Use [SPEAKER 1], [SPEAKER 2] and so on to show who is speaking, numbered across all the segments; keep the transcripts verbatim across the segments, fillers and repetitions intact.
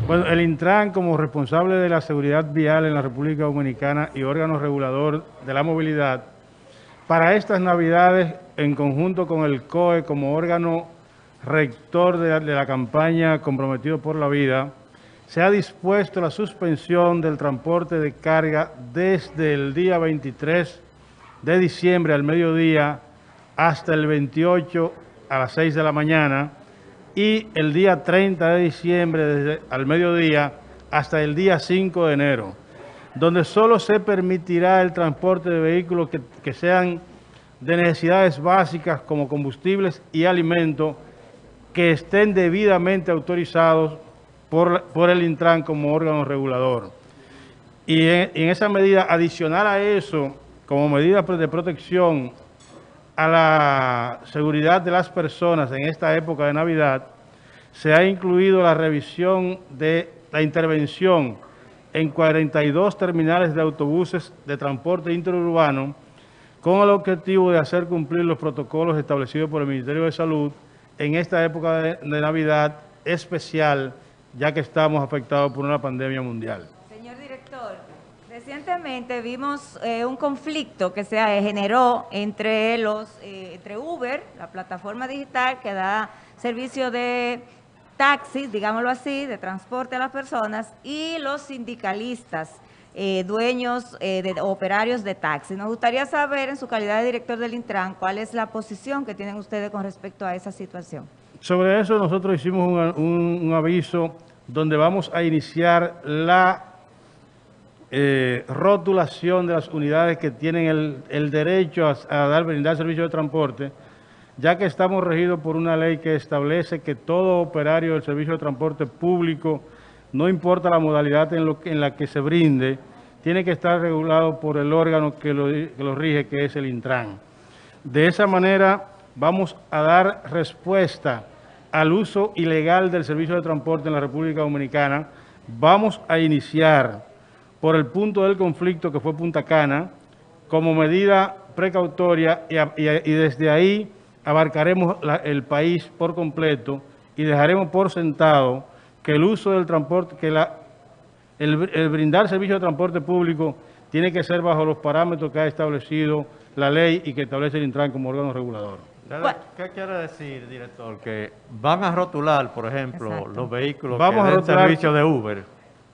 [SPEAKER 1] Bueno, el Intran, como responsable de la seguridad vial en la República Dominicana y órgano regulador de la movilidad, para estas Navidades, en conjunto con el C O E como órgano rector de la, de la campaña Comprometido por la Vida, se ha dispuesto la suspensión del transporte de carga desde el día veintitrés de diciembre al mediodía hasta el veintiocho a las seis de la mañana, y el día treinta de diciembre desde al mediodía hasta el día cinco de enero, donde solo se permitirá el transporte de vehículos que, que sean de necesidades básicas como combustibles y alimentos que estén debidamente autorizados por, por el Intran como órgano regulador. Y en, en esa medida, adicional a eso, como medida de protección a la seguridad de las personas en esta época de Navidad, se ha incluido la revisión de la intervención en cuarenta y dos terminales de autobuses de transporte interurbano con el objetivo de hacer cumplir los protocolos establecidos por el Ministerio de Salud en esta época de, de Navidad especial, ya que estamos afectados por una pandemia mundial.
[SPEAKER 2] Señor director, recientemente vimos eh, un conflicto que se generó entre los eh, entre Uber, la plataforma digital que da servicio de taxis, digámoslo así, de transporte a las personas, y los sindicalistas, eh, dueños eh, de operarios de taxis. Nos gustaría saber, en su calidad de director del Intran, cuál es la posición que tienen ustedes con respecto a esa situación.
[SPEAKER 1] Sobre eso nosotros hicimos un, un, un aviso donde vamos a iniciar la eh, rotulación de las unidades que tienen el, el derecho a, a dar, brindar servicio de transporte, ya que estamos regidos por una ley que establece que todo operario del servicio de transporte público, no importa la modalidad en, lo, en la que se brinde, tiene que estar regulado por el órgano que lo, que lo rige, que es el Intran. De esa manera vamos a dar respuesta al uso ilegal del servicio de transporte en la República Dominicana. Vamos a iniciar por el punto del conflicto, que fue Punta Cana, como medida precautoria, y, y, y desde ahí abarcaremos la, el país por completo y dejaremos por sentado que el uso del transporte, que la, el, el brindar servicio de transporte público tiene que ser bajo los parámetros que ha establecido la ley y que establece el Intran como órgano regulador.
[SPEAKER 3] ¿Qué quiere decir, director? Que van a rotular, por ejemplo, Exacto. los vehículos
[SPEAKER 1] vamos
[SPEAKER 3] que den
[SPEAKER 1] rotular,
[SPEAKER 3] servicio de Uber.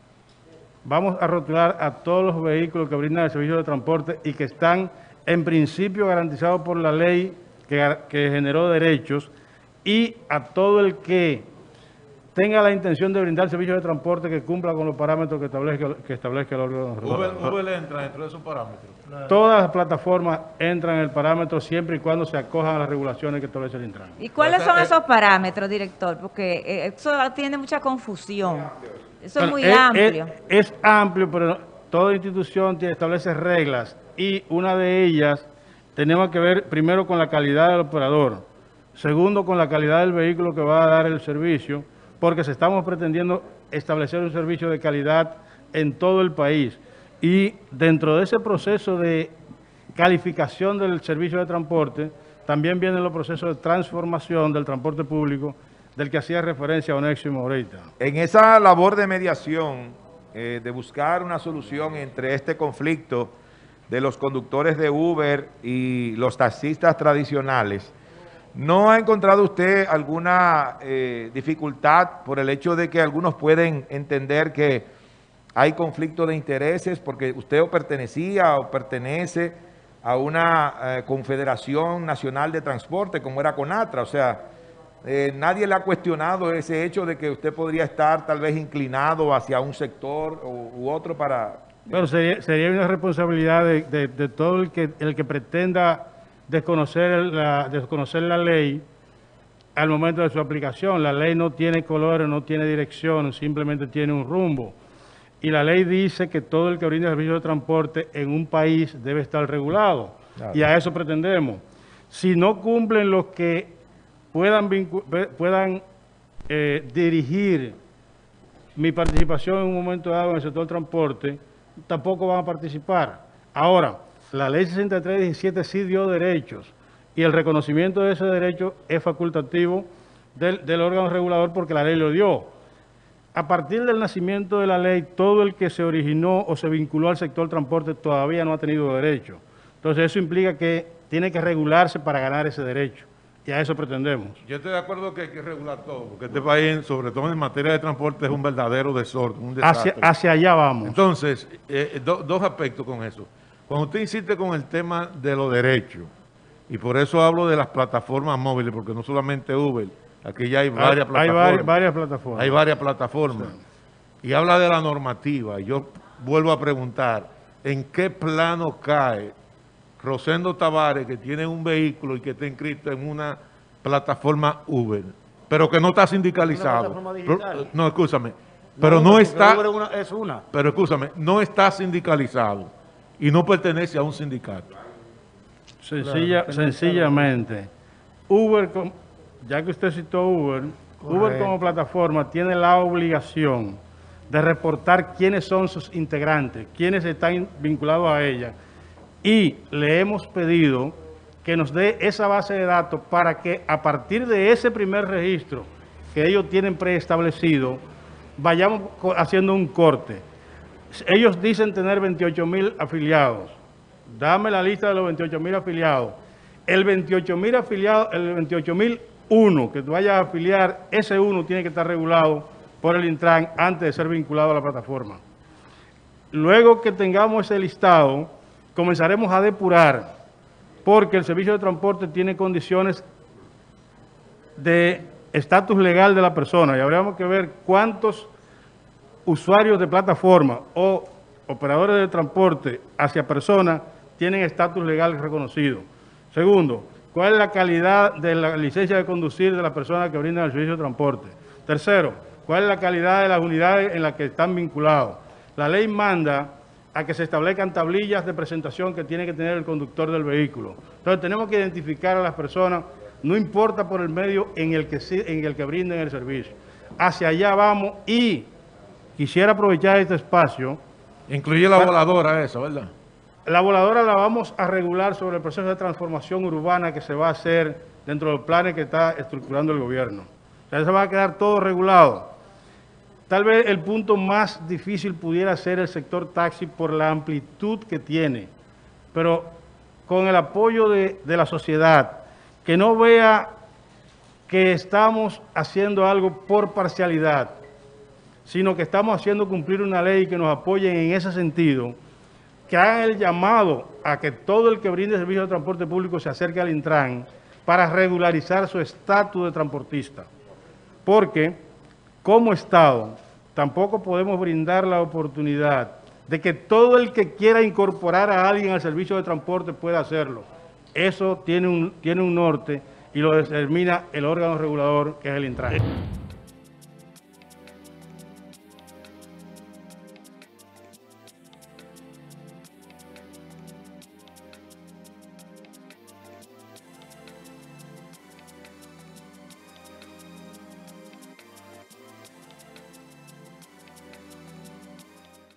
[SPEAKER 1] Vamos a rotular a todos los vehículos que brindan el servicio de transporte y que están en principio garantizados por la ley que, que generó derechos, y a todo el que tenga la intención de brindar servicio de transporte que cumpla con los parámetros que establezca, que establezca el órgano regulador.
[SPEAKER 4] Uber, Uber entra dentro de esos parámetros.
[SPEAKER 1] Todas las plataformas entran en el parámetro siempre y cuando se acojan a las regulaciones que establece el Intran.
[SPEAKER 2] ¿Y cuáles son esos parámetros, director? Porque eso tiene mucha confusión. Eso es muy
[SPEAKER 1] es,
[SPEAKER 2] amplio.
[SPEAKER 1] Es, es amplio, pero toda institución tiene, establece reglas, y una de ellas tenemos que ver primero con la calidad del operador, segundo con la calidad del vehículo que va a dar el servicio, porque se estamos pretendiendo establecer un servicio de calidad en todo el país. Y dentro de ese proceso de calificación del servicio de transporte, también vienen los procesos de transformación del transporte público, del que hacía referencia a Onésimo ahorita.
[SPEAKER 5] En esa labor de mediación, eh, de buscar una solución entre este conflicto de los conductores de Uber y los taxistas tradicionales, ¿no ha encontrado usted alguna eh, dificultad por el hecho de que algunos pueden entender que hay conflicto de intereses porque usted o pertenecía o pertenece a una eh, Confederación Nacional de Transporte como era CONATRA? O sea, eh, nadie le ha cuestionado ese hecho de que usted podría estar tal vez inclinado hacia un sector u, u otro para...
[SPEAKER 1] Bueno, sería, sería una responsabilidad de, de, de todo el que, el que pretenda desconocer la, desconocer la ley al momento de su aplicación. La ley no tiene colores, no tiene dirección, simplemente tiene un rumbo. Y la ley dice que todo el que brinda servicio de transporte en un país debe estar regulado. Claro. Y a eso pretendemos. Si no cumplen los que puedan, puedan eh, dirigir mi participación en un momento dado en el sector del transporte, tampoco van a participar. Ahora, la ley sesenta y tres diecisiete sí dio derechos, y el reconocimiento de ese derecho es facultativo del, del órgano regulador porque la ley lo dio. a partir del nacimiento de la ley, todo el que se originó o se vinculó al sector transporte todavía no ha tenido derecho. Entonces eso implica que tiene que regularse para ganar ese derecho. Y a eso pretendemos.
[SPEAKER 4] Yo estoy de acuerdo que hay que regular todo, porque este país, sobre todo en materia de transporte, es un verdadero desorden, un desastre.
[SPEAKER 1] Hacia, hacia allá vamos.
[SPEAKER 4] Entonces, eh, do, dos aspectos con eso. Cuando usted insiste con el tema de los derechos, y por eso hablo de las plataformas móviles, porque no solamente Uber, aquí ya hay varias
[SPEAKER 1] hay,
[SPEAKER 4] plataformas.
[SPEAKER 1] Hay varias, varias plataformas.
[SPEAKER 4] Hay varias plataformas. Sí. Y habla de la normativa. Y yo vuelvo a preguntar, ¿en qué plano cae Rosendo Tavares, que tiene un vehículo y que está inscrito en una plataforma Uber, pero que no está sindicalizado?
[SPEAKER 6] ¿Una plataforma digital?
[SPEAKER 4] No, escúchame. Pero no, no está...
[SPEAKER 6] Uber es una, es una.
[SPEAKER 4] Pero escúchame, no está sindicalizado y no pertenece a un sindicato.
[SPEAKER 1] Sencilla, claro, sencillamente, Uber, ya que usted citó Uber, correcto, Uber como plataforma tiene la obligación de reportar quiénes son sus integrantes, quiénes están vinculados a ella, y le hemos pedido que nos dé esa base de datos para que a partir de ese primer registro que ellos tienen preestablecido, vayamos haciendo un corte. Ellos dicen tener veintiocho mil afiliados. Dame la lista de los veintiocho mil afiliados. El veintiocho mil afiliados, el veintiocho mil uno que tú vayas a afiliar, ese uno tiene que estar regulado por el Intran antes de ser vinculado a la plataforma. Luego que tengamos ese listado, comenzaremos a depurar, porque el servicio de transporte tiene condiciones de estatus legal de la persona y habríamos que ver cuántos usuarios de plataforma o operadores de transporte hacia personas tienen estatus legal reconocido. Segundo, cuál es la calidad de la licencia de conducir de las personas que brindan el servicio de transporte. Tercero, cuál es la calidad de las unidades en las que están vinculados. La ley manda a que se establezcan tablillas de presentación que tiene que tener el conductor del vehículo. Entonces tenemos que identificar a las personas, no importa por el medio en el que, en el que brinden el servicio. Hacia allá vamos y quisiera aprovechar este espacio.
[SPEAKER 4] Incluye la voladora esa, ¿verdad?
[SPEAKER 1] La voladora la vamos a regular sobre el proceso de transformación urbana que se va a hacer dentro de los planes que está estructurando el gobierno. O sea, se va a quedar todo regulado. Tal vez el punto más difícil pudiera ser el sector taxi por la amplitud que tiene, pero con el apoyo de, de la sociedad, que no vea que estamos haciendo algo por parcialidad, sino que estamos haciendo cumplir una ley que nos apoye en ese sentido, que hagan el llamado a que todo el que brinde servicio de transporte público se acerque al Intran para regularizar su estatus de transportista. Porque, como Estado, tampoco podemos brindar la oportunidad de que todo el que quiera incorporar a alguien al servicio de transporte pueda hacerlo. Eso tiene un, tiene un norte y lo determina el órgano regulador, que es el Intran.